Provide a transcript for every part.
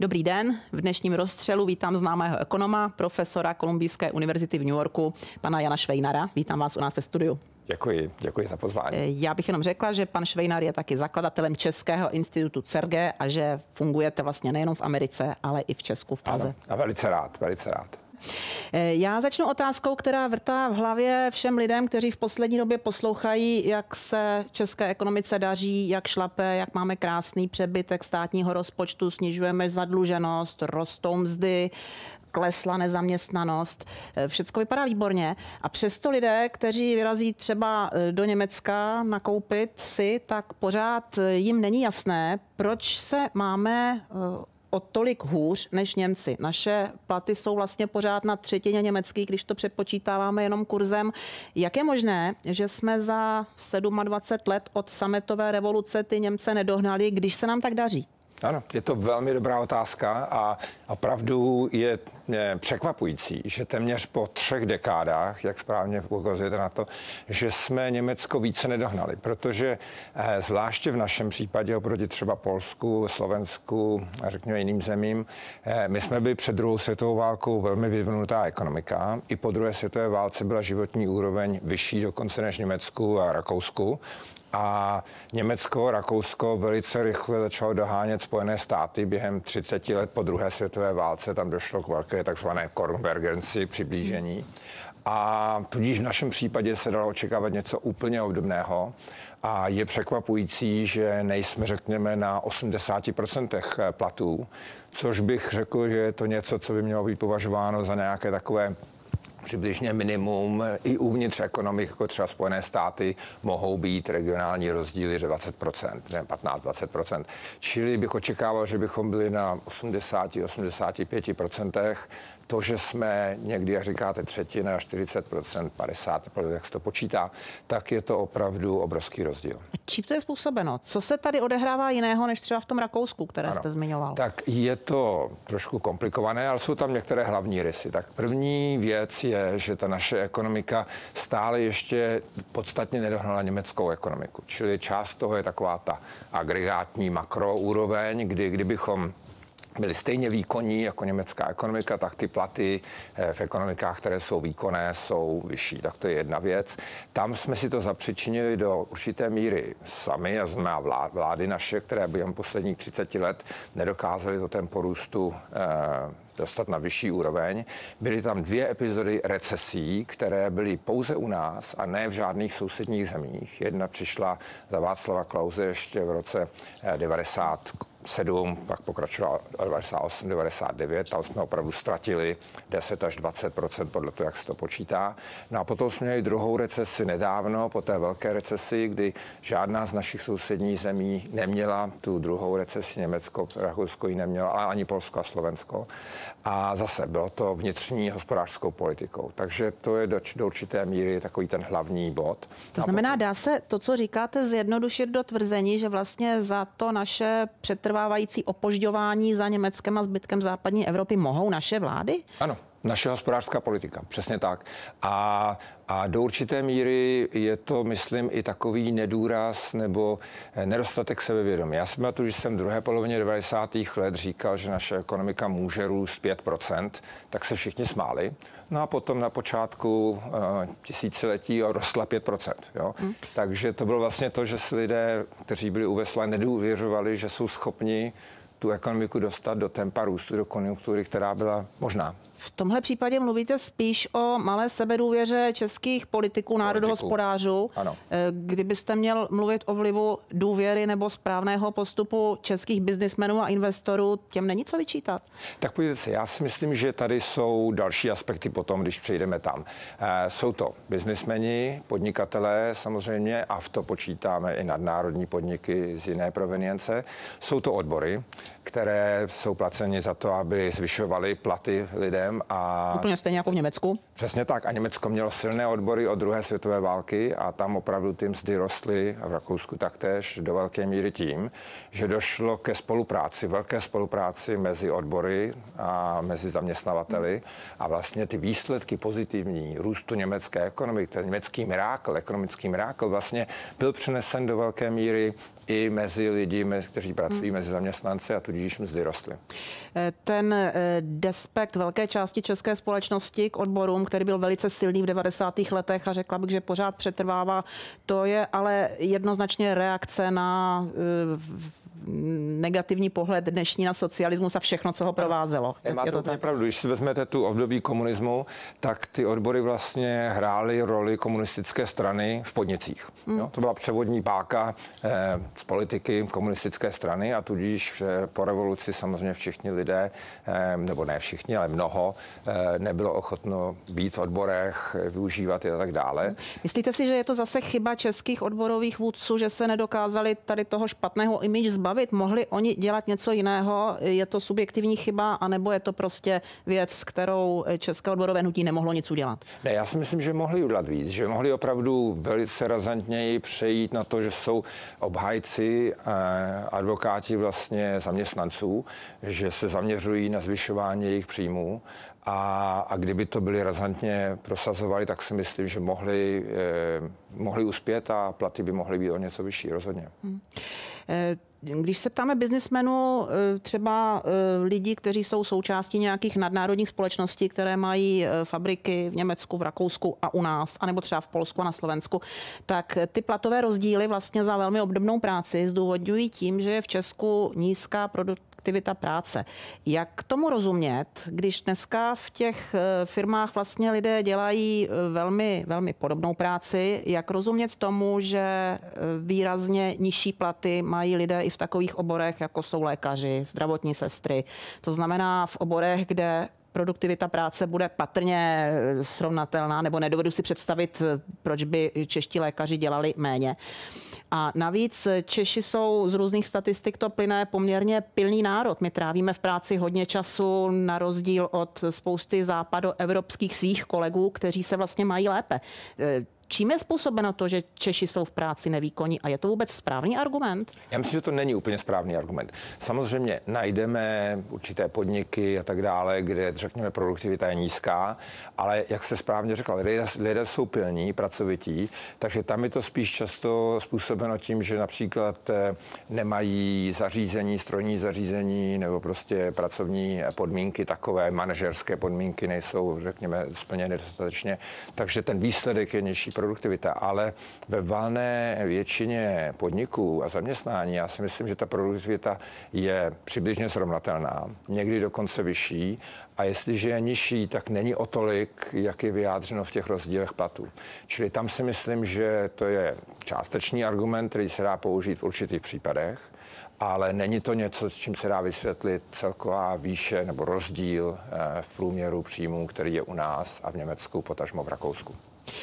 Dobrý den, v dnešním rozstřelu vítám známého ekonoma, profesora Kolumbijské univerzity v New Yorku, pana Jana Švejnara. Vítám vás u nás ve studiu. Děkuji za pozvání. Já bych jenom řekla, že pan Švejnar je taky zakladatelem Českého institutu CERGE a že fungujete vlastně nejenom v Americe, ale i v Česku, v Praze. Ano, a velice rád. Já začnu otázkou, která vrtá v hlavě všem lidem, kteří v poslední době poslouchají, jak se české ekonomice daří, jak šlape, jak máme krásný přebytek státního rozpočtu, snižujeme zadluženost, rostou mzdy, klesla nezaměstnanost, všecko vypadá výborně. A přesto lidé, kteří vyrazí třeba do Německa nakoupit si, tak pořád jim není jasné, proč se máme o tolik hůř než Němci. Naše platy jsou vlastně pořád na třetině německých, když to přepočítáváme jenom kurzem. Jak je možné, že jsme za 27 let od sametové revoluce ty Němce nedohnali, když se nám tak daří? Ano, je to velmi dobrá otázka a opravdu je překvapující, že téměř po 3 dekádách, jak správně ukazujete na to, že jsme Německo více nedohnali, protože zvláště v našem případě oproti třeba Polsku, Slovensku a řekněme jiným zemím, my jsme byli před druhou světovou válkou velmi vyvinutá ekonomika. I po druhé světové válce byla životní úroveň vyšší dokonce než Německu a Rakousku. A Německo, Rakousko velice rychle začalo dohánět Spojené státy během 30 let po druhé světové válce. Tam došlo k velké takzvané konvergenci, přiblížení. A tudíž v našem případě se dalo očekávat něco úplně obdobného. A je překvapující, že nejsme, řekněme, na 80% platů, což bych řekl, že je to něco, co by mělo být považováno za nějaké takové přibližně minimum. I uvnitř ekonomik, jako třeba Spojené státy, mohou být regionální rozdíly 20%, 15-20%. Čili bych očekával, že bychom byli na 80-85%. To, že jsme někdy, jak říkáte, třetina, 40%, 50%, jak se to počítá, tak je to opravdu obrovský rozdíl. Čím to je způsobeno? Co se tady odehrává jiného, než třeba v tom Rakousku, které jste zmiňoval? Tak je to trošku komplikované, ale jsou tam některé hlavní rysy. Tak první věc je, že ta naše ekonomika stále ještě podstatně nedohnala německou ekonomiku. Čili část toho je taková ta agregátní makroúroveň, kdybychom byli stejně výkonní jako německá ekonomika, tak ty platy v ekonomikách, které jsou výkonné, jsou vyšší. Tak to je jedna věc. Tam jsme si to zapřičinili do určité míry sami, a znamená vlády naše, které během posledních 30 let nedokázaly to tempo růstu dostat na vyšší úroveň. Byly tam 2 epizody recesí, které byly pouze u nás a ne v žádných sousedních zemích. Jedna přišla za Václava Klause ještě v roce 97, pak pokračovala 98, 99, tam jsme opravdu ztratili 10 až 20% podle toho, jak se to počítá. No a potom jsme měli druhou recesi nedávno, po té velké recesi, kdy žádná z našich sousedních zemí neměla tu druhou recesi, Německo, Rakousko ji nemělo, ale ani Polsko a Slovensko. A zase bylo to vnitřní hospodářskou politikou. Takže to je do určité míry takový ten hlavní bod. To znamená, dá se to, co říkáte, zjednodušit do tvrzení, že vlastně za to naše přetrvávající opožďování za Německem a zbytkem západní Evropy mohou naše vlády? Ano. Naše hospodářská politika, přesně tak. A do určité míry je to, myslím, i takový nedůraz nebo nedostatek sebevědomí. Já si pamatuju, že jsem v druhé polovině 90. let říkal, že naše ekonomika může růst 5%, tak se všichni smáli. No a potom na počátku tisíciletí rostla 5%. Jo? Takže to bylo vlastně to, že si lidé, kteří byli u vesla, nedůvěřovali, že jsou schopni tu ekonomiku dostat do tempa růstu, do konjunktury, která byla možná. V tomhle případě mluvíte spíš o malé sebedůvěře českých politiků, národohospodářů. Ano. Kdybyste měl mluvit o vlivu důvěry nebo správného postupu českých biznismenů a investorů, těm není co vyčítat? Tak podívejte se, já si myslím, že tady jsou další aspekty potom, když přejdeme tam. Jsou to biznismeni, podnikatelé samozřejmě, a v to počítáme i nadnárodní podniky z jiné provenience. Jsou to odbory, které jsou placeni za to, aby zvyšovaly platy lidem. problém. A úplně stejně jako v Německu. Přesně tak. A Německo mělo silné odbory od druhé světové války a tam opravdu ty mzdy rostly, a v Rakousku taktéž, do velké míry tím, že došlo ke spolupráci, velké spolupráci mezi odbory a mezi zaměstnavateli. A vlastně ty výsledky pozitivní růstu německé ekonomiky, ten německý mirákl, ekonomický mirákl, vlastně byl přenesen do velké míry i mezi lidi, kteří pracují mezi zaměstnanci, a tudíž mzdy rostly. Ten despekt velké části české společnosti k odborům, který byl velice silný v 90. letech a řekla bych, že pořád přetrvává, to je ale jednoznačně reakce na negativní pohled dnešní na socialismus a všechno, co ho provázelo. Máte úplně pravdu. Když si vezmete tu období komunismu, tak ty odbory vlastně hrály roli komunistické strany v podnicích. Jo? To byla převodní páka z politiky komunistické strany a tudíž po revoluci samozřejmě všichni lidé, nebo ne všichni, ale mnoho, nebylo ochotno být v odborech, využívat je a tak dále. Myslíte si, že je to zase chyba českých odborových vůdců, že se nedokázali tady toho špatného image zbavit? Mohli oni dělat něco jiného? Je to subjektivní chyba, anebo je to prostě věc, s kterou české odborové hnutí nemohlo nic udělat? Ne, já si myslím, že mohli udělat víc, že mohli opravdu velice razantněji přejít na to, že jsou obhájci, advokáti vlastně zaměstnanců, že se zaměřují na zvyšování jejich příjmů. A kdyby to byli razantně prosazovali, tak si myslím, že mohli uspět a platy by mohly být o něco vyšší, rozhodně. Když se ptáme biznismenů, třeba lidí, kteří jsou součástí nějakých nadnárodních společností, které mají fabriky v Německu, v Rakousku a u nás, anebo třeba v Polsku a na Slovensku, tak ty platové rozdíly vlastně za velmi obdobnou práci zdůvodňují tím, že je v Česku nízká produktivita práce. Jak tomu rozumět, když dneska v těch firmách vlastně lidé dělají velmi, velmi podobnou práci, jak rozumět tomu, že výrazně nižší platy mají lidé i v takových oborech, jako jsou lékaři, zdravotní sestry. To znamená v oborech, kde produktivita práce bude patrně srovnatelná, nebo nedovedu si představit, proč by čeští lékaři dělali méně. A navíc Češi jsou z různých statistik, to plyne, poměrně pilný národ. My trávíme v práci hodně času na rozdíl od spousty západoevropských svých kolegů, kteří se vlastně mají lépe. Čím je způsobeno to, že Češi jsou v práci nevýkonní a je to vůbec správný argument? Já myslím, že to není úplně správný argument. Samozřejmě najdeme určité podniky a tak dále, kde, řekněme, produktivita je nízká, ale jak se správně řekla, lidé jsou pilní, pracovití, takže tam je to spíš často způsobeno tím, že například nemají zařízení, strojní zařízení nebo prostě pracovní podmínky takové, manažerské podmínky nejsou, řekněme, splněny dostatečně, takže ten výsledek je nižší produktivita, ale ve valné většině podniků a zaměstnání já si myslím, že ta produktivita je přibližně srovnatelná, někdy dokonce vyšší, a jestliže je nižší, tak není o tolik, jak je vyjádřeno v těch rozdílech platů. Čili tam si myslím, že to je částečný argument, který se dá použít v určitých případech, ale není to něco, s čím se dá vysvětlit celková výše nebo rozdíl v průměru příjmů, který je u nás a v Německu, potažmo v Rakousku.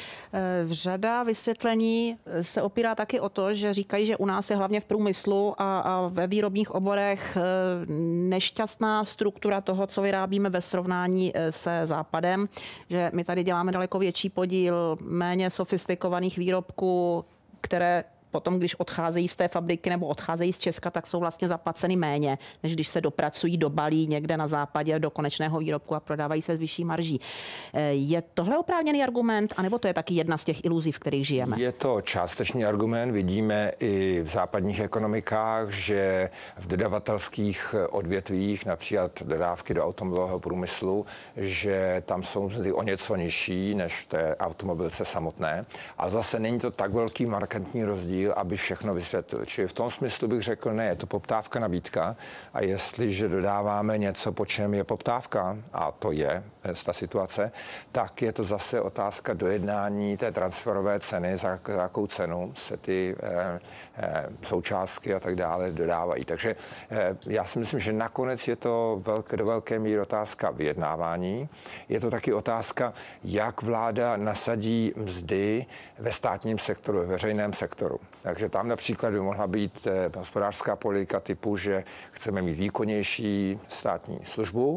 Řada vysvětlení se opírá taky o to, že říkají, že u nás je hlavně v průmyslu a ve výrobních oborech nešťastná struktura toho, co vyrábíme ve srovnání se Západem, že my tady děláme daleko větší podíl méně sofistikovaných výrobků, které potom, když odcházejí z té fabriky nebo odcházejí z Česka, tak jsou vlastně zaplaceny méně, než když se dopracují, dobalí někde na západě do konečného výrobku a prodávají se s vyšší marží. Je tohle oprávněný argument, anebo to je taky jedna z těch iluzí, v kterých žijeme? Je to částečný argument. Vidíme i v západních ekonomikách, že v dodavatelských odvětvích, například dodávky do automobilového průmyslu, že tam jsou mzdy o něco nižší než v té automobilce samotné. Ale zase není to tak velký markantní rozdíl, aby všechno vysvětlil. Čili v tom smyslu bych řekl, ne, je to poptávka, nabídka, a jestliže dodáváme něco, po čem je poptávka, a to je ta situace, tak je to zase otázka dojednání té transferové ceny, za jakou cenu se ty součástky a tak dále dodávají. Takže já si myslím, že nakonec je to do velké míry otázka vyjednávání. Je to taky otázka, jak vláda nasadí mzdy ve státním sektoru, ve veřejném sektoru. Takže tam například by mohla být hospodářská politika typu, že chceme mít výkonnější státní službu,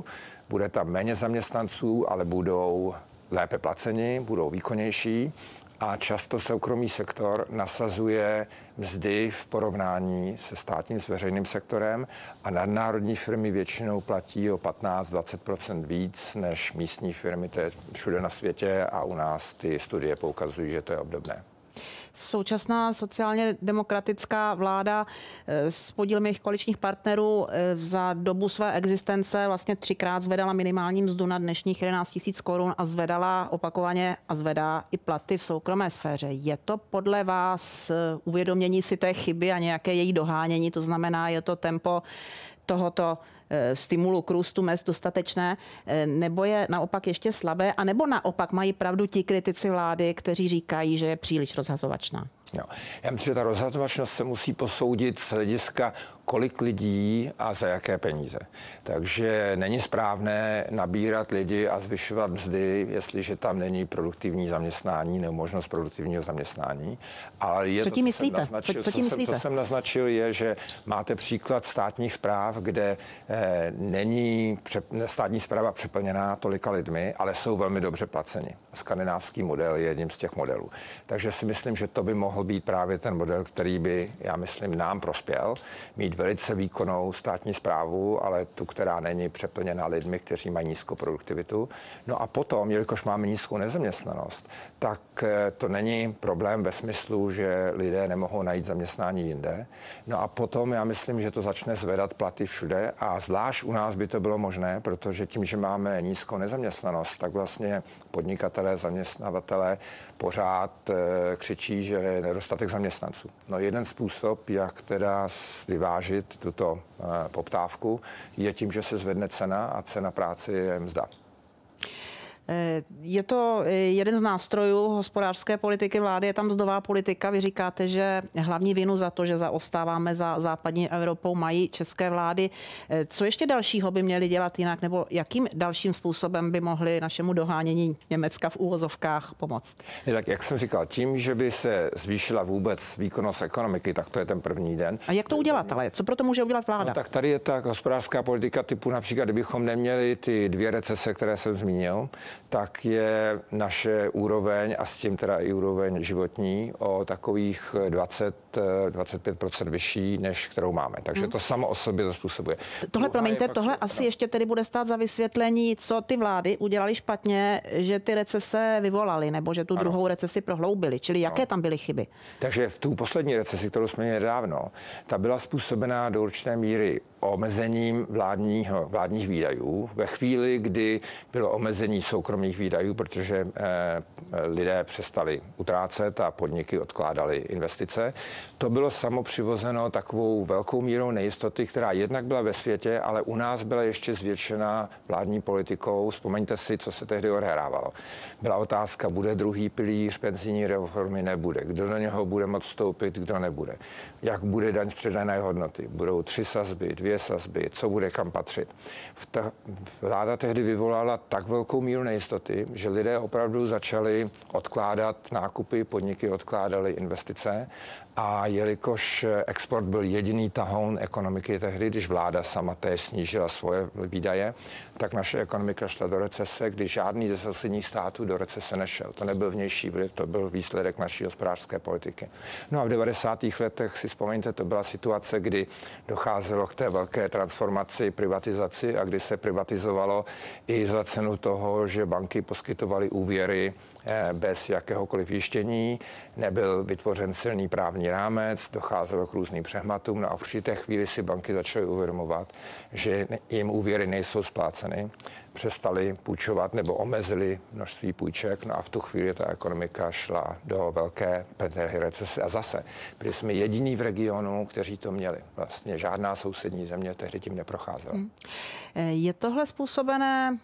Bude tam méně zaměstnanců, ale budou lépe placeni, budou výkonnější. A často soukromý sektor nasazuje mzdy v porovnání se státním, s veřejným sektorem a nadnárodní firmy většinou platí o 15-20% víc než místní firmy. To je všude na světě a u nás ty studie poukazují, že to je obdobné. Současná sociálně demokratická vláda s podílem jejich koaličních partnerů za dobu své existence vlastně 3krát zvedala minimální mzdu na dnešních 11 000 korun a zvedala opakovaně a zvedá i platy v soukromé sféře. Je to podle vás uvědomění si té chyby a nějaké její dohánění? To znamená, je to tempo tohoto stimulu k růstu mezd dostatečné, nebo je naopak ještě slabé, a nebo naopak mají pravdu ti kritici vlády, kteří říkají, že je příliš rozhazovačná? No, já myslím, že ta rozhazovačnost se musí posoudit z hlediska, kolik lidí a za jaké peníze. Takže není správné nabírat lidi a zvyšovat mzdy, jestliže tam není produktivní zaměstnání nebo možnost produktivního zaměstnání. Ale je co tím myslíte? Co jsem naznačil, je, že máte příklad státních správ, kde není státní správa přeplněná tolika lidmi, ale jsou velmi dobře placeni. Skandinávský model je jedním z těch modelů. Takže si myslím, že to by mohl být právě ten model, který by, já myslím, nám prospěl, mít velice výkonnou státní správu, ale tu, která není přeplněná lidmi, kteří mají nízkou produktivitu. No a potom, jelikož máme nízkou nezaměstnanost, tak to není problém ve smyslu, že lidé nemohou najít zaměstnání jinde. No a potom já myslím, že to začne zvedat platy všude a zvlášť u nás by to bylo možné, protože tím, že máme nízkou nezaměstnanost, tak vlastně podnikatelé, zaměstnavatelé pořád křičí, že je nedostatek zaměstnanců. No jeden způsob, jak teda vyvážit tuto poptávku, je tím, že se zvedne cena a cena práce je mzda. Je to jeden z nástrojů hospodářské politiky vlády, je tam mzdová politika. Vy říkáte, že hlavní vinu za to, že zaostáváme za západní Evropou, mají české vlády. Co ještě dalšího by měli dělat jinak, nebo jakým dalším způsobem by mohli našemu dohánění Německa v úvozovkách pomoct? Tak jak jsem říkal, tím, že by se zvýšila vůbec výkonnost ekonomiky, tak to je ten první den. A jak to udělat, ale co proto může udělat vláda? No, tak tady je ta hospodářská politika typu například, kdybychom neměli ty 2 recese, které jsem zmínil, tak je naše úroveň a s tím teda i úroveň životní o takových 20-25% vyšší, než kterou máme. Takže to samo o sobě to způsobuje. Tohle asi ještě tedy bude stát za vysvětlení, co ty vlády udělali špatně, že ty recese vyvolaly, nebo že tu druhou recesi prohloubily. Čili jaké tam byly chyby? Takže v tu poslední recesi, kterou jsme měli nedávno, ta byla způsobená do určité míry omezením vládních výdajů. Ve chvíli, kdy bylo omezení soukromých výdajů, protože lidé přestali utrácet a podniky odkládaly investice, to bylo samo přivozeno takovou velkou mírou nejistoty, která jednak byla ve světě, ale u nás byla ještě zvětšená vládní politikou. Vzpomeňte si, co se tehdy odehrávalo. Byla otázka, bude druhý pilíř penzijní reformy, nebude. Kdo do něho bude moct vstoupit, kdo nebude. Jak bude daň z přidané hodnoty. Budou 3 sazby, 2 sazby, co bude kam patřit. Vláda tehdy vyvolala tak velkou míru nejistoty, že lidé opravdu začali odkládat nákupy, podniky odkládaly investice a jelikož export byl jediný tahoun ekonomiky tehdy, když vláda sama též snížila svoje výdaje, tak naše ekonomika šla do recese, když žádný ze sousedních států do recese nešel. To nebyl vnější vliv, to byl výsledek naší hospodářské politiky. No a v 90. letech si vzpomeňte, to byla situace, kdy docházelo k té velké transformaci, privatizaci a kdy se privatizovalo i za cenu toho, že banky poskytovaly úvěry bez jakéhokoliv jištění, nebyl vytvořen silný právní rámec, docházelo k různým přehmatům, no a v určité chvíli si banky začaly uvědomovat, že jim úvěry nejsou spláceny, přestali půjčovat nebo omezili množství půjček, no a v tu chvíli ta ekonomika šla do velké recese. A zase, byli jsme jediní v regionu, kteří to měli. Vlastně žádná sousední země tehdy tím neprocházela. Je tohle způsobené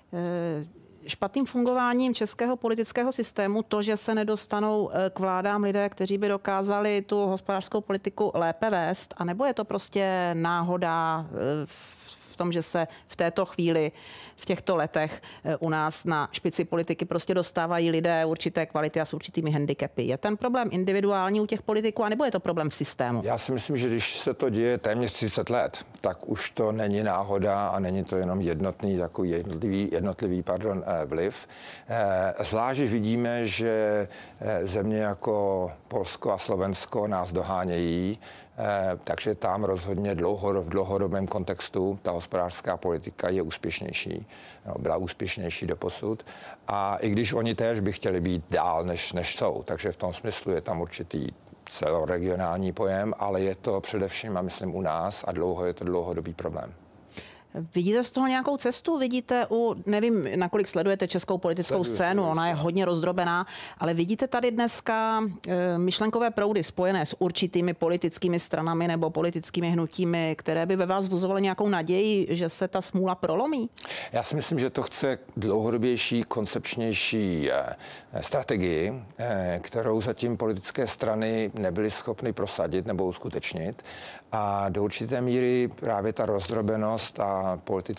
špatným fungováním českého politického systému, to, že se nedostanou k vládám lidé, kteří by dokázali tu hospodářskou politiku lépe vést, anebo je to prostě náhoda v tom, že se v této chvíli, v těchto letech u nás na špici politiky prostě dostávají lidé určité kvality a s určitými handicapy. Je ten problém individuální u těch politiků, anebo je to problém v systému? Já si myslím, že když se to děje téměř 30 let, tak už to není náhoda a není to jenom takový jednotlivý vliv. Zvlášť vidíme, že země jako Polsko a Slovensko nás dohánějí, takže tam rozhodně v dlouhodobém kontextu ta hospodářská politika je úspěšnější, byla úspěšnější doposud. A i když oni též by chtěli být dál, než jsou, takže v tom smyslu je tam určitý celoregionální pojem, ale je to především, a myslím, u nás a je to dlouhodobý problém. Vidíte z toho nějakou cestu? Vidíte nevím, nakolik sledujete českou politickou scénu, ona je hodně rozdrobená, ale vidíte tady dneska myšlenkové proudy spojené s určitými politickými stranami nebo politickými hnutími, které by ve vás vzbuzovaly nějakou naději, že se ta smůla prolomí? Já si myslím, že to chce dlouhodobější, koncepčnější strategii, kterou zatím politické strany nebyly schopny prosadit nebo uskutečnit. A do určité míry právě ta rozdrobenost a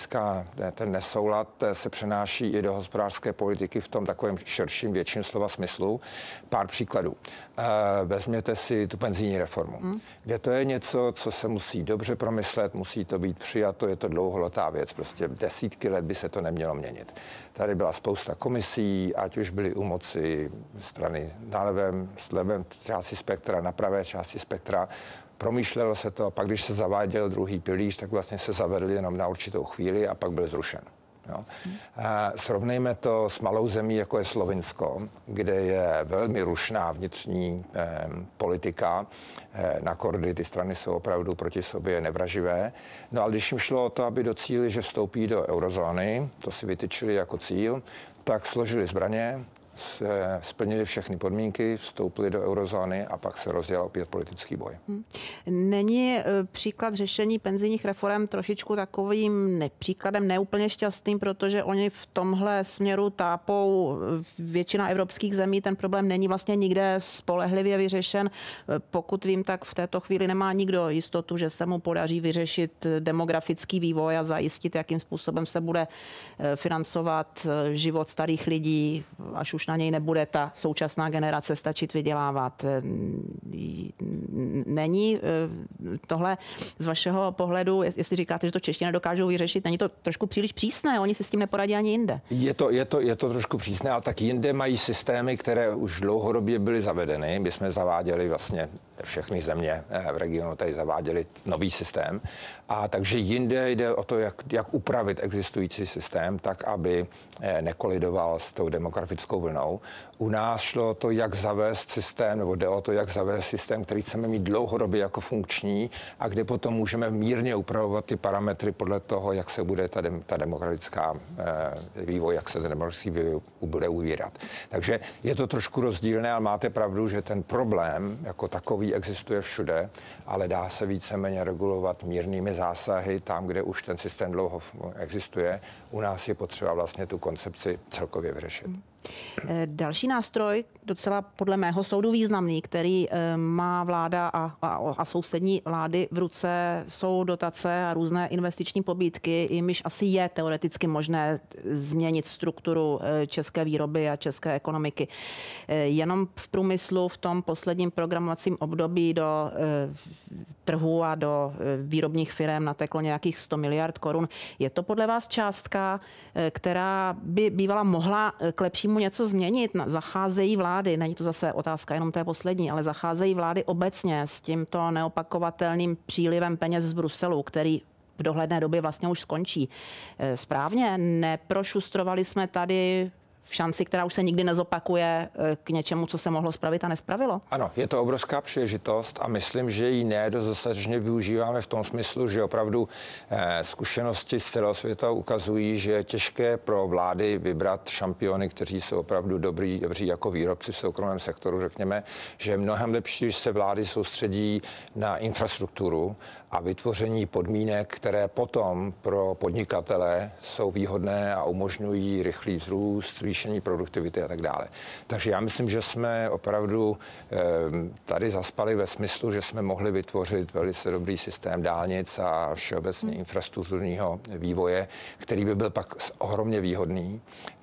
ten nesoulad se přenáší i do hospodářské politiky v tom takovém širším, větším slova smyslu. Pár příkladů. Vezměte si tu penzijní reformu, kde to je něco, co se musí dobře promyslet, musí to být přijato, je to dlouholetá věc, prostě desítky let by se to nemělo měnit. Tady byla spousta komisí, ať už byly u moci strany na levém části spektra, na pravé části spektra. Promýšlelo se to a pak, když se zaváděl druhý pilíř, tak vlastně se zavedl jenom na určitou chvíli a pak byl zrušen. Jo. Srovnejme to s malou zemí, jako je Slovinsko, kde je velmi rušná vnitřní politika. Na kordy ty strany jsou opravdu proti sobě nevraživé. No ale když jim šlo o to, aby docílili, že vstoupí do eurozóny, to si vytyčili jako cíl, tak složili zbraně, splnili všechny podmínky, vstoupili do eurozóny a pak se rozjel opět politický boj. Není příklad řešení penzijních reform trošičku takovým příkladem neúplně šťastným, protože oni v tomhle směru tápou většina evropských zemí, ten problém není vlastně nikde spolehlivě vyřešen. Pokud vím, tak v této chvíli nemá nikdo jistotu, že se mu podaří vyřešit demografický vývoj a zajistit, jakým způsobem se bude financovat život starých lidí, až už na něj nebude ta současná generace stačit vydělávat. Není tohle z vašeho pohledu, jestli říkáte, že to Češi nedokážou vyřešit, není to trošku příliš přísné? Oni si s tím neporadí ani jinde. Je to trošku přísné, ale tak jinde mají systémy, které už dlouhodobě byly zavedeny. My jsme zaváděli vlastně všechny země v regionu tady zaváděli nový systém. A takže jinde jde o to, jak upravit existující systém tak, aby nekolidoval s tou demografickou vlnou. U nás šlo o to, jak zavést systém, nebo jde o to, jak zavést systém, který chceme mít dlouhodobě jako funkční a kde potom můžeme mírně upravovat ty parametry podle toho, jak se bude ta demokratická vývoj, jak se ten demokratický vývoj bude uvírat. Takže je to trošku rozdílné, ale máte pravdu, že ten problém jako takový existuje všude, ale dá se víceméně regulovat mírnými zásahy tam, kde už ten systém dlouho existuje. U nás je potřeba vlastně tu koncepci celkově vyřešit. Další nástroj, docela podle mého soudu významný, který má vláda a sousední vlády v ruce, jsou dotace a různé investiční pobídky, jimiž asi je teoreticky možné změnit strukturu české výroby a české ekonomiky. Jenom v průmyslu v tom posledním programovacím období do trhu a do výrobních firem nateklo nějakých 100 miliard korun. Je to podle vás částka, která by bývala mohla k lepšímu něco změnit? Zacházejí vlády, není to zase otázka jenom té poslední, ale zacházejí vlády obecně s tímto neopakovatelným přílivem peněz z Bruselu, který v dohledné době vlastně už skončí. Správně, neprošustrovali jsme tady šanci, která už se nikdy nezopakuje k něčemu, co se mohlo spravit a nespravilo? Ano, je to obrovská příležitost a myslím, že ji dostatečně využíváme v tom smyslu, že opravdu zkušenosti z celého světa ukazují, že je těžké pro vlády vybrat šampiony, kteří jsou opravdu dobří jako výrobci v soukromém sektoru, řekněme, že je mnohem lepší, když se vlády soustředí na infrastrukturu a vytvoření podmínek, které potom pro podnikatele jsou výhodné a umožňují rychlý vzrůst, zvýšení produktivity a tak dále. Takže já myslím, že jsme opravdu tady zaspali ve smyslu, že jsme mohli vytvořit velice dobrý systém dálnic a všeobecně infrastrukturního vývoje, který by byl pak ohromně výhodný.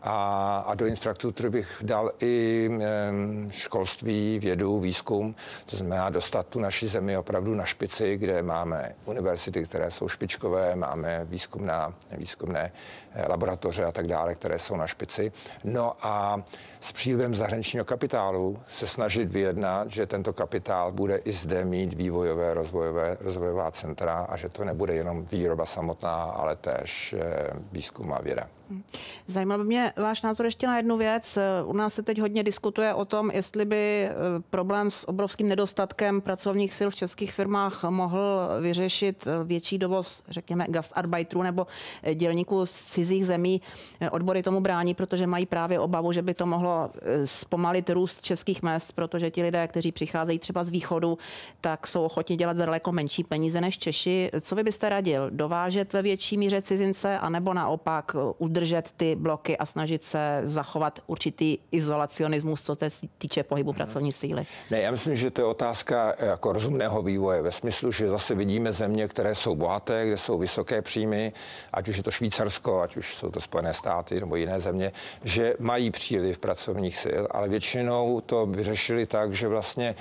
A do infrastruktury bych dal i školství, vědu, výzkum, to znamená dostat tu naši zemi opravdu na špici, kde máme univerzity, které jsou špičkové, máme výzkumné laboratoře a tak dále, které jsou na špici. No a s přílivem zahraničního kapitálu se snažit vyjednat, že tento kapitál bude i zde mít vývojové, rozvojová centra a že to nebude jenom výroba samotná, ale též výzkum a věda. Zajímal by mě váš názor ještě na jednu věc. U nás se teď hodně diskutuje o tom, jestli by problém s obrovským nedostatkem pracovních sil v českých firmách mohl vyřešit větší dovoz, řekněme, gastarbeiterů nebo dělníků z cizích zemí. Odbory tomu brání, protože mají právě obavu, že by to mohlo zpomalit růst českých mezd, protože ti lidé, kteří přicházejí třeba z východu, tak jsou ochotni dělat za daleko menší peníze než Češi. Co vy byste radil? Dovážet ve větší míře cizince, anebo naopak udržet ty bloky a snažit se zachovat určitý izolacionismus, co se týče pohybu pracovní síly? Ne, já myslím, že to je otázka jako rozumného vývoje ve smyslu, že zase vidíme země, které jsou bohaté, kde jsou vysoké příjmy, ať už je to Švýcarsko, ať už jsou to Spojené státy nebo jiné země, že mají příliv pracovních sil, ale většinou to vyřešili tak, že vlastně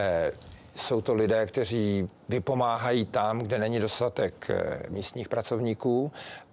jsou to lidé, kteří vypomáhají tam, kde není dostatek místních pracovníků,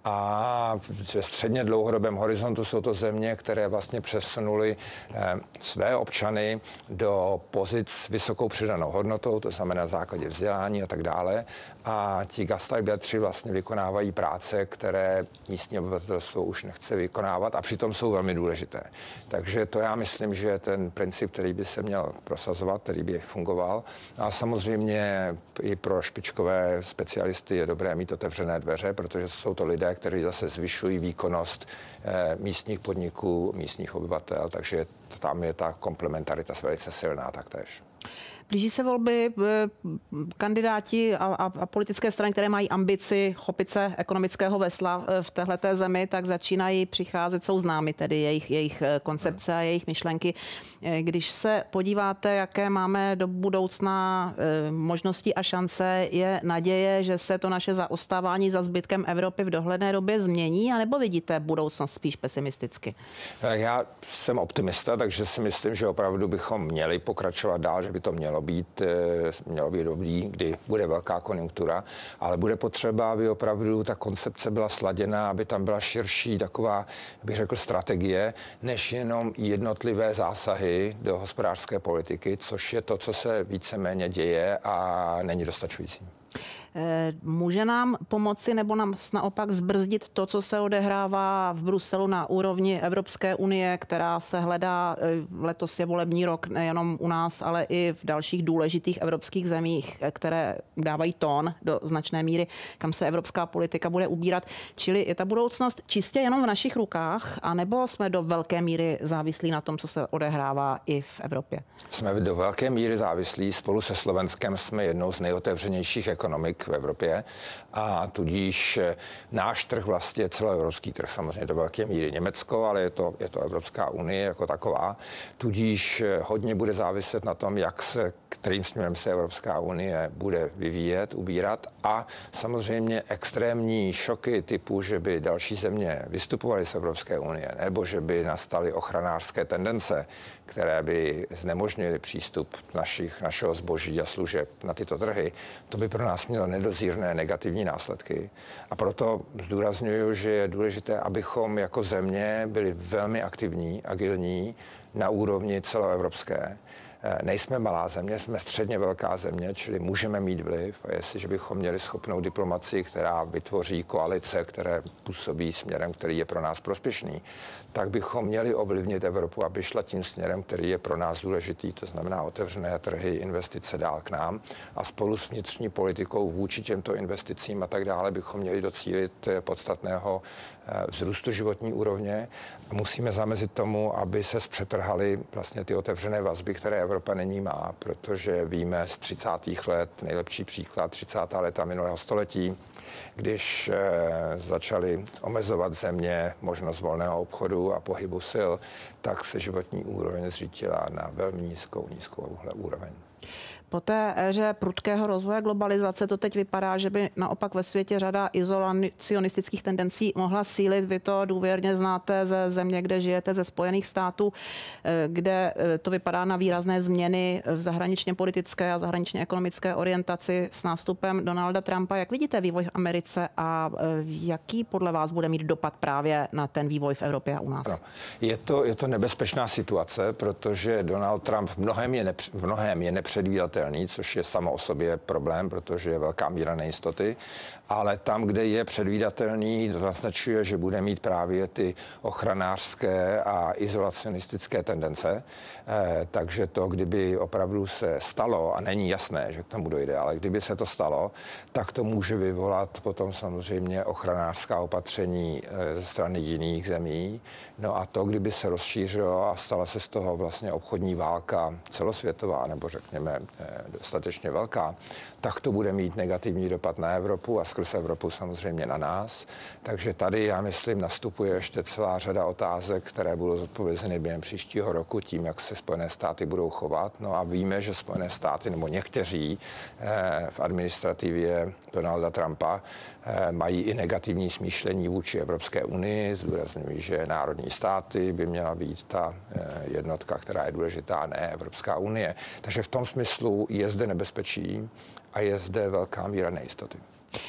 a ve středně dlouhodobém horizontu jsou to země, které vlastně přesunuly své občany do pozic s vysokou přidanou hodnotou, to znamená na základě vzdělání a tak dále. A ti gastarbeiteri vlastně vykonávají práce, které místní obyvatelstvo už nechce vykonávat a přitom jsou velmi důležité. Takže to já myslím, že je ten princip, který by se měl prosazovat, který by fungoval. A samozřejmě i pro špičkové specialisty je dobré mít otevřené dveře, protože jsou to lidé, kteří zase zvyšují výkonnost místních podniků, místních obyvatel, takže tam je ta komplementarita velice silná taktéž. Blíží se volby, kandidáti a politické strany, které mají ambici chopit se ekonomického vesla v téhleté zemi, tak začínají přicházet, jsou známy tedy jejich koncepce a jejich myšlenky. Když se podíváte, jaké máme do budoucna možnosti a šance, je naděje, že se to naše zaostávání za zbytkem Evropy v dohledné době změní, anebo vidíte budoucnost spíš pesimisticky? Já jsem optimista, takže si myslím, že opravdu bychom měli pokračovat dál, že by to mělo být dobrý, kdy bude velká konjunktura, ale bude potřeba, aby opravdu ta koncepce byla sladěná, aby tam byla širší taková, bych řekl, strategie, než jenom jednotlivé zásahy do hospodářské politiky, což je to, co se víceméně děje a není dostačující. Může nám pomoci nebo nám naopak zbrzdit to, co se odehrává v Bruselu na úrovni Evropské unie, která se hledá, letos je volební rok nejenom u nás, ale i v dalších důležitých evropských zemích, které dávají tón do značné míry, kam se evropská politika bude ubírat. Čili je ta budoucnost čistě jenom v našich rukách, anebo jsme do velké míry závislí na tom, co se odehrává i v Evropě? Jsme do velké míry závislí. Spolu se Slovenskem jsme jednou z nejotevřenějších ekonomik v Evropě a tudíž náš trh vlastně celoevropský trh, samozřejmě do velké míry Německo, ale je to Evropská unie jako taková. Tudíž hodně bude záviset na tom, kterým směrem se Evropská unie bude vyvíjet, ubírat a samozřejmě extrémní šoky typu, že by další země vystupovaly z Evropské unie nebo že by nastaly ochranářské tendence, které by znemožnily přístup našeho zboží a služeb na tyto trhy, to by pro nás mělo nedozírné negativní následky. A proto zdůrazňuji, že je důležité, abychom jako země byli velmi aktivní, agilní na úrovni celoevropské. Nejsme malá země, jsme středně velká země, čili můžeme mít vliv. A jestliže bychom měli schopnou diplomacii, která vytvoří koalice, které působí směrem, který je pro nás prospěšný, tak bychom měli ovlivnit Evropu, aby šla tím směrem, který je pro nás důležitý, to znamená otevřené trhy, investice dál k nám. A spolu s vnitřní politikou vůči těmto investicím a tak dále bychom měli docílit podstatného vzrůstu životní úrovně. Musíme zamezit tomu, aby se zpřetrhaly vlastně ty otevřené vazby, které Evropa nyní má, protože víme z 30. let, nejlepší příklad 30. léta minulého století, když začaly omezovat země možnost volného obchodu a pohybu sil, tak se životní úroveň zřítila na velmi nízkou úroveň. Po té éře prudkého rozvoje globalizace to teď vypadá, že by naopak ve světě řada izolacionistických tendencí mohla sílit. Vy to důvěrně znáte ze země, kde žijete, ze Spojených států, kde to vypadá na výrazné změny v zahraničně politické a zahraničně ekonomické orientaci s nástupem Donalda Trumpa. Jak vidíte vývoj v Americe a jaký podle vás bude mít dopad právě na ten vývoj v Evropě a u nás? No, je to nebezpečná situace, protože Donald Trump v mnohém je nepředvídatelný, což je samo o sobě problém, protože je velká míra nejistoty, ale tam, kde je předvídatelný, naznačuje, že bude mít právě ty ochranářské a izolacionistické tendence. Takže to, kdyby opravdu se stalo, a není jasné, že k tomu dojde, ale kdyby se to stalo, tak to může vyvolat potom samozřejmě ochranářská opatření ze strany jiných zemí. No a to, kdyby se rozšířilo a stala se z toho vlastně obchodní válka celosvětová, nebo řekněme dostatečně velká, tak to bude mít negativní dopad na Evropu a skrz Evropu samozřejmě na nás. Takže tady, já myslím, nastupuje ještě celá řada otázek, které budou zodpovězeny během příštího roku tím, jak se Spojené státy budou chovat. No a víme, že Spojené státy, nebo někteří v administrativě Donalda Trumpa mají i negativní smýšlení vůči Evropské unii. Zdůrazňují, že národní státy by měla být ta jednotka, která je důležitá, ne Evropská unie. Takže v tom smyslu je zde nebezpečí a je zde velká míra nejistoty.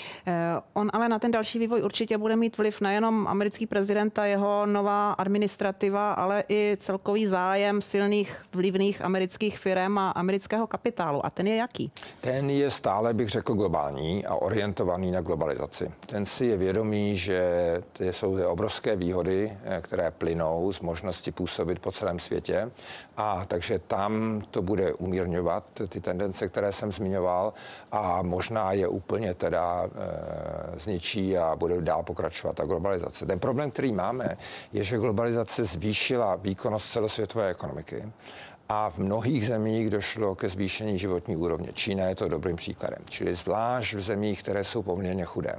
On ale na ten další vývoj určitě bude mít vliv nejenom americký prezident a jeho nová administrativa, ale i celkový zájem silných vlivných amerických firem a amerického kapitálu. A ten je jaký? Ten je stále, bych řekl, globální a orientovaný na globalizaci. Ten si je vědomý, že jsou obrovské výhody, které plynou z možnosti působit po celém světě. A takže tam to bude umírňovat ty tendence, které jsem zmiňoval, a možná je úplně teda zničí a bude dál pokračovat ta globalizace. Ten problém, který máme, je, že globalizace zvýšila výkonnost celosvětové ekonomiky a v mnohých zemích došlo ke zvýšení životní úrovně. Čína je to dobrým příkladem. Čili zvlášť v zemích, které jsou poměrně chudé.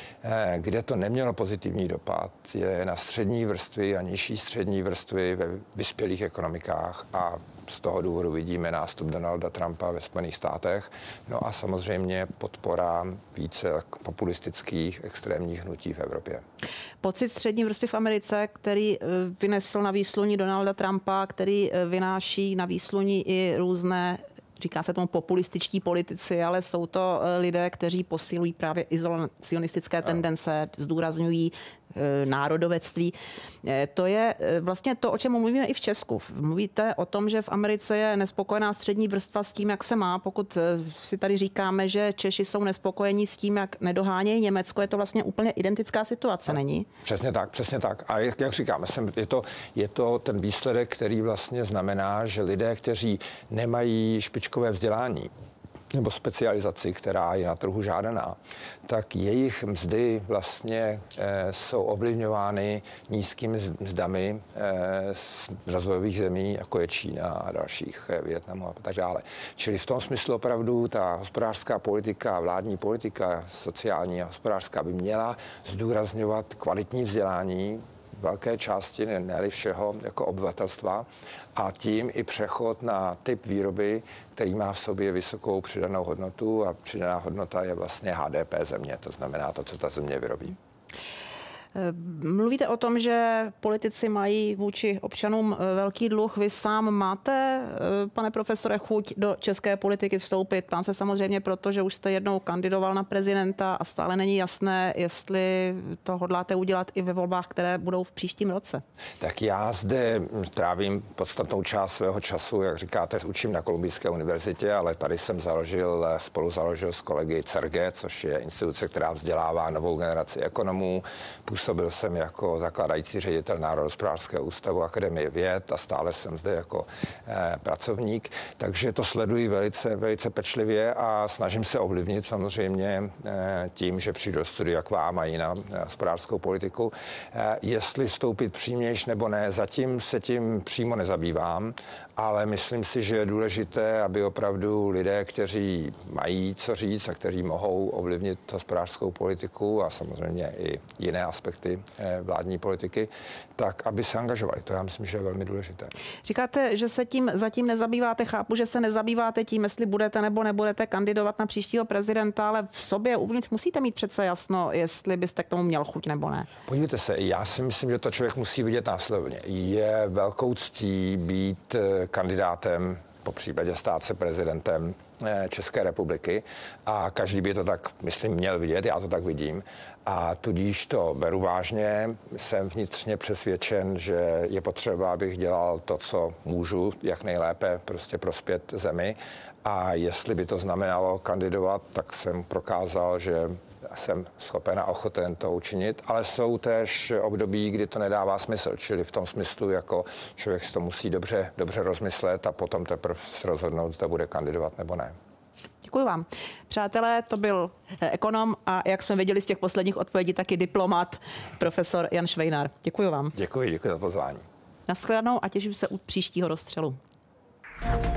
Kde to nemělo pozitivní dopad, je na střední vrstvy a nižší střední vrstvy ve vyspělých ekonomikách a z toho důvodu vidíme nástup Donalda Trumpa ve Spojených státech. No a samozřejmě podpora více populistických extrémních hnutí v Evropě. Pocit střední vrstvy v Americe, který vynesl na výsluní Donalda Trumpa, který vynáší na výsluní i různé, říká se tomu populističtí politici, ale jsou to lidé, kteří posilují právě izolacionistické tendence, zdůrazňují národovectví. To je vlastně to, o čem mluvíme i v Česku. Mluvíte o tom, že v Americe je nespokojená střední vrstva s tím, jak se má. Pokud si tady říkáme, že Češi jsou nespokojení s tím, jak nedohánějí Německo, je to vlastně úplně identická situace, není? Přesně tak, přesně tak. A jak říkáme, je to ten výsledek, který vlastně znamená, že lidé, kteří nemají špičkové vzdělání, nebo specializaci, která je na trhu žádaná, tak jejich mzdy vlastně jsou ovlivňovány nízkými mzdami z rozvojových zemí, jako je Čína a dalších, Vietnamu a tak dále. Čili v tom smyslu opravdu ta hospodářská politika, vládní politika, sociální a hospodářská by měla zdůrazňovat kvalitní vzdělání velké části, ne-li všeho, jako obyvatelstva, a tím i přechod na typ výroby, který má v sobě vysokou přidanou hodnotu, a přidaná hodnota je vlastně HDP země, to znamená to, co ta země vyrobí. Mluvíte o tom, že politici mají vůči občanům velký dluh. Vy sám máte, pane profesore, chuť do české politiky vstoupit? Ptám se samozřejmě proto, že už jste jednou kandidoval na prezidenta a stále není jasné, jestli to hodláte udělat i ve volbách, které budou v příštím roce. Tak já zde trávím podstatnou část svého času, jak říkáte, učím na Kolumbijské univerzitě, ale tady jsem spolu založil s kolegy CERGE, což je instituce, která vzdělává novou generaci ekonomů. působil jsem jako zakladající ředitel Národohospodářského ústavu Akademie věd a stále jsem zde jako pracovník, takže to sleduji velice pečlivě a snažím se ovlivnit samozřejmě tím, že přijdu do studia k vám a i na hospodářskou politiku. Jestli vstoupit přímějš nebo ne, zatím se tím přímo nezabývám, ale myslím si, že je důležité, aby opravdu lidé, kteří mají co říct a kteří mohou ovlivnit hospodářskou politiku a samozřejmě i jiné aspekty vládní politiky, tak aby se angažovali. To já myslím, že je velmi důležité. Říkáte, že se tím zatím nezabýváte. Chápu, že se nezabýváte tím, jestli budete nebo nebudete kandidovat na příštího prezidenta, ale v sobě uvnitř musíte mít přece jasno, jestli byste k tomu měl chuť nebo ne. Podívejte se, já si myslím, že to člověk musí vidět následovně. Je velkou ctí být kandidátem, po případě stát se prezidentem České republiky a každý by to tak, myslím, měl vidět, já to tak vidím a tudíž to beru vážně, jsem vnitřně přesvědčen, že je potřeba, abych dělal to, co můžu, jak nejlépe prostě prospět zemi a jestli by to znamenalo kandidovat, tak jsem prokázal, že jsem schopen a ochoten to učinit, ale jsou též období, kdy to nedává smysl, čili v tom smyslu, jako člověk si to musí dobře rozmyslet a potom teprve se rozhodnout, zda bude kandidovat nebo ne. Děkuji vám. Přátelé, to byl ekonom a jak jsme viděli z těch posledních odpovědí, taky diplomat, profesor Jan Švejnar. Děkuji vám. Děkuji za pozvání. Naschledanou a těším se u příštího rozstřelu.